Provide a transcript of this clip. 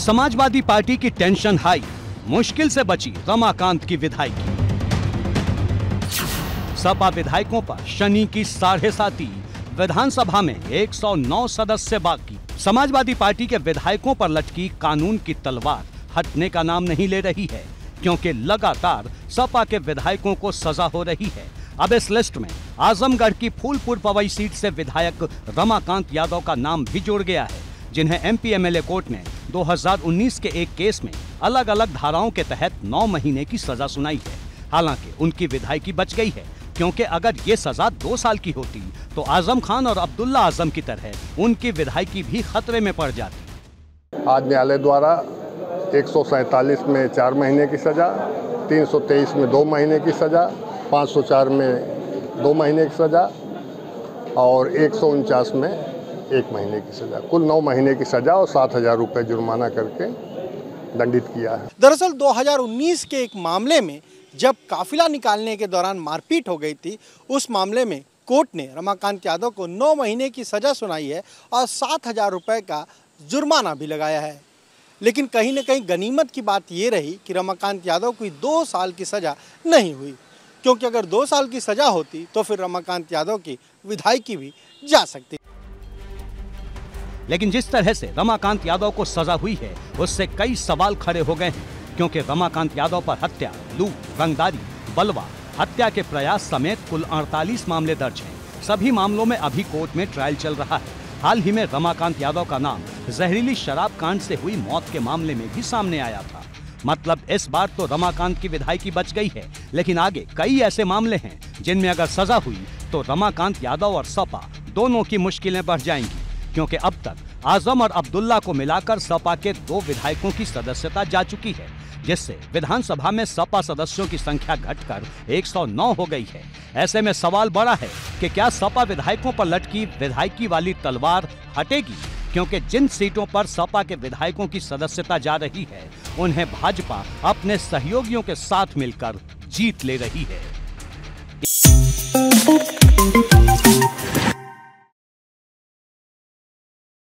समाजवादी पार्टी की tension high, मुश्किल से बची रमाकांत की विधायकी। सपा विधायकों पर शनि की 7.5 विधानसभा में 109 सदस्य बाकी। समाजवादी पार्टी के विधायकों पर लटकी कानून की तलवार हटने का नाम नहीं ले रही है, क्योंकि लगातार सपा के विधायकों को सजा हो रही है। अब इस लिस्ट में आजमगढ़ की फूलपुर पवई सीट से विधायक रमाकांत यादव का नाम भी जुड़ गया है, जिन्हें एमपी एमएलए कोर्ट ने 2019 के एक केस में अलग अलग धाराओं के तहत 9 महीने की सजा सुनाई है। हालांकि उनकी विधायकी बच गई है, क्योंकि अगर ये सजा 2 साल की होती तो आजम खान और अब्दुल्ला आजम की तरह उनकी विधायकी भी खतरे में पड़ जाती। आज न्यायालय द्वारा 147 में 4 महीने की सजा, 323 में 2 महीने की सजा, 504 में 2 महीने की सजा और 149 में 1 महीने की सजा, कुल 9 महीने की सजा और 7,000 रुपये जुर्माना करके दंडित किया है। दरअसल 2019 के एक मामले में जब काफिला निकालने के दौरान मारपीट हो गई थी, उस मामले में कोर्ट ने रमाकांत यादव को 9 महीने की सजा सुनाई है और 7,000 रुपये का जुर्माना भी लगाया है। लेकिन कहीं न कहीं गनीमत की बात ये रही कि रमाकांत यादव को 2 साल की सजा नहीं हुई, क्योंकि अगर 2 साल की सजा होती तो फिर रमाकांत यादव की विधायकी भी जा सकती। लेकिन जिस तरह से रमाकांत यादव को सजा हुई है, उससे कई सवाल खड़े हो गए हैं, क्योंकि रमाकांत यादव पर हत्या, लूट, रंगदारी, बलवा, हत्या के प्रयास समेत कुल 48 मामले दर्ज हैं। सभी मामलों में अभी कोर्ट में ट्रायल चल रहा है। हाल ही में रमाकांत यादव का नाम जहरीली शराब कांड से हुई मौत के मामले में भी सामने आया था। मतलब इस बार तो रमाकांत की विधायकी बच गई है, लेकिन आगे कई ऐसे मामले हैं जिनमें अगर सजा हुई तो रमाकांत यादव और सपा दोनों की मुश्किलें बढ़ जाएंगी, क्योंकि अब तक आजम और अब्दुल्ला को मिलाकर सपा के 2 विधायकों की सदस्यता जा चुकी है, जिससे विधानसभा में सपा सदस्यों की संख्या घटकर 109 हो गई है। ऐसे में सवाल बड़ा है कि क्या सपा विधायकों पर लटकी विधायकी वाली तलवार हटेगी, क्योंकि जिन सीटों पर सपा के विधायकों की सदस्यता जा रही है, उन्हें भाजपा अपने सहयोगियों के साथ मिलकर जीत ले रही है।